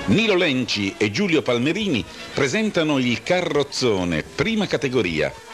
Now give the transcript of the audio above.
Nilo Lenci e Giulio Palmerini presentano il Carrozzone, prima categoria.